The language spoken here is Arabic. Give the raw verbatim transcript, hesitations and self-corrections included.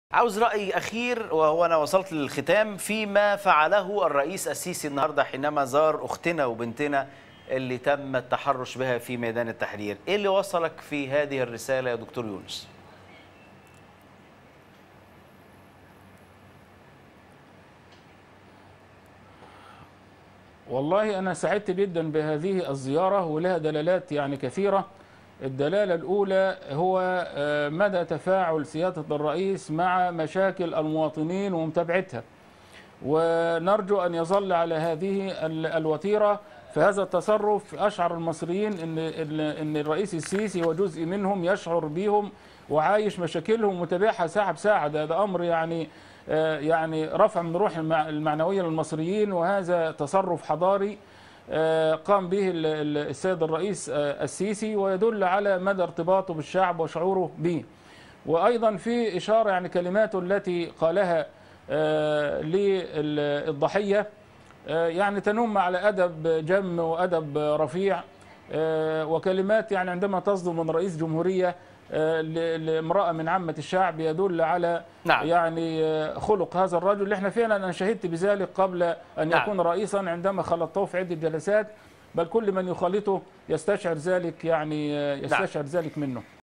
عاوز رأي أخير وهو أنا وصلت للختام فيما فعله الرئيس السيسي النهاردة حينما زار أختنا وبنتنا اللي تم التحرش بها في ميدان التحرير. إيه اللي وصلك في هذه الرسالة يا دكتور يونس؟ والله أنا سعدت جدا بهذه الزيارة ولها دلالات يعني كثيرة. الدلالة الأولى هو مدى تفاعل سيادة الرئيس مع مشاكل المواطنين ومتابعتها، ونرجو أن يظل على هذه الوتيرة. فهذا التصرف أشعر المصريين أن أن الرئيس السيسي وجزء منهم يشعر بهم وعايش مشاكلهم ومتابعها ساعة بساعة. ده, ده أمر يعني يعني رفع من روح المعنوية للمصريين، وهذا تصرف حضاري قام به السيد الرئيس السيسي ويدل على مدى ارتباطه بالشعب وشعوره به. وأيضا في إشارة يعني كلماته التي قالها للضحية يعني تنم على أدب جم وأدب رفيع، وكلمات يعني عندما تصدر من رئيس جمهورية لامرأة من عامة الشعب يدل على نعم. يعني خلق هذا الرجل اللي احنا فعلا أنا شهدت بذلك قبل أن نعم. يكون رئيسا عندما خلطته في عدة جلسات، بل كل من يخالطه يستشعر ذلك يعني يستشعر نعم. ذلك منه.